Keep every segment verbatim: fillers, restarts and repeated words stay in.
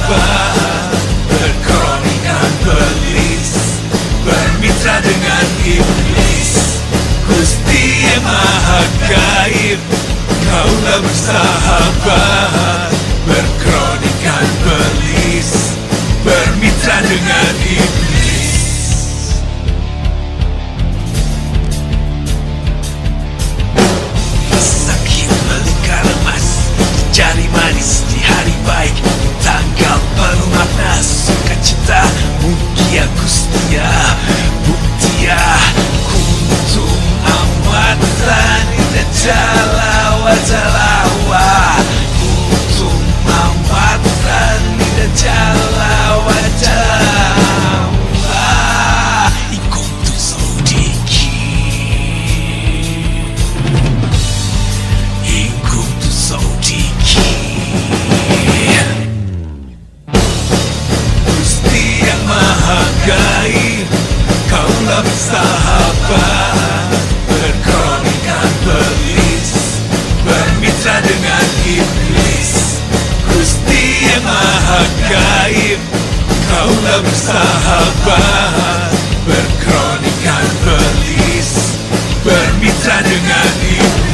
bersahabat, berkronikan belis, bermitra dengan iblis. Gusti yang maha gaib, kaulah bersahabat, berkronikan belis, bermitra dengan iblis. Sakit melingkar emas, jari manis di hari baik, tanggal penuh makna, sukacita mugia Gustia Buktia kuntum amwatan indah jalawa jalawa, kuntum amwatan indah jalawa jalawa, ikum tu sodiki, ikum tu sodiki. Gusti yang maha gaib, kaulah bersahabat, berkronikan belis, bermitra dengan iblis. Gusti yang maha gaib, kaulah bersahabat, berkronikan belis, bermitra dengan iblis.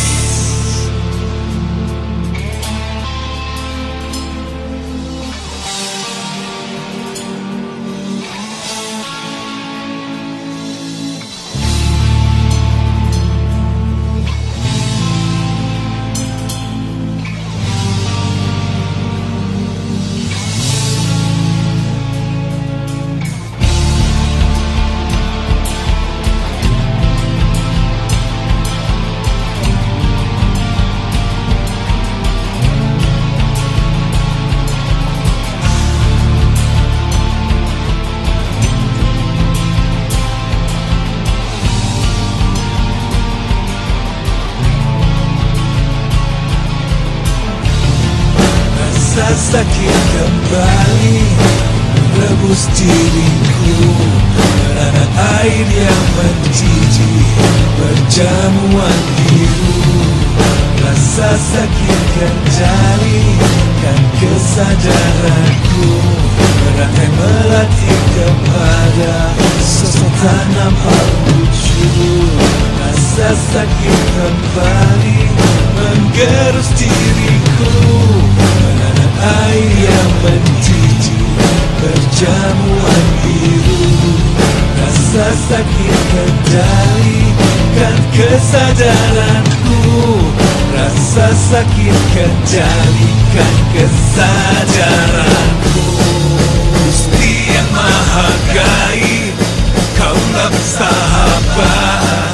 Rasa sakit kembali rebus diriku, merana air yang mendidih berjamuan biru. Rasa sakit kendalikan kesadaranku, merangkai melatih kepada sosok tanam wujud. Rasa sakit kembali menggerus diriku, air yang mendidih berjamuan biru. Rasa sakit kendalikan kesadaranku, rasa sakit kendalikan kesadaranku. Gusti yang maha gaib, kaulah bersahabat,